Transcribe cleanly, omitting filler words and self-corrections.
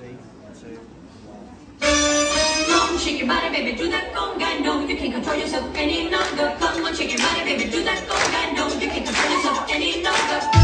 3, 2, 1. Come on, shake your body, baby, do that conga. No, you can't control yourself any longer. Come on, shake your body, baby, do that conga. No, you can't control yourself any longer.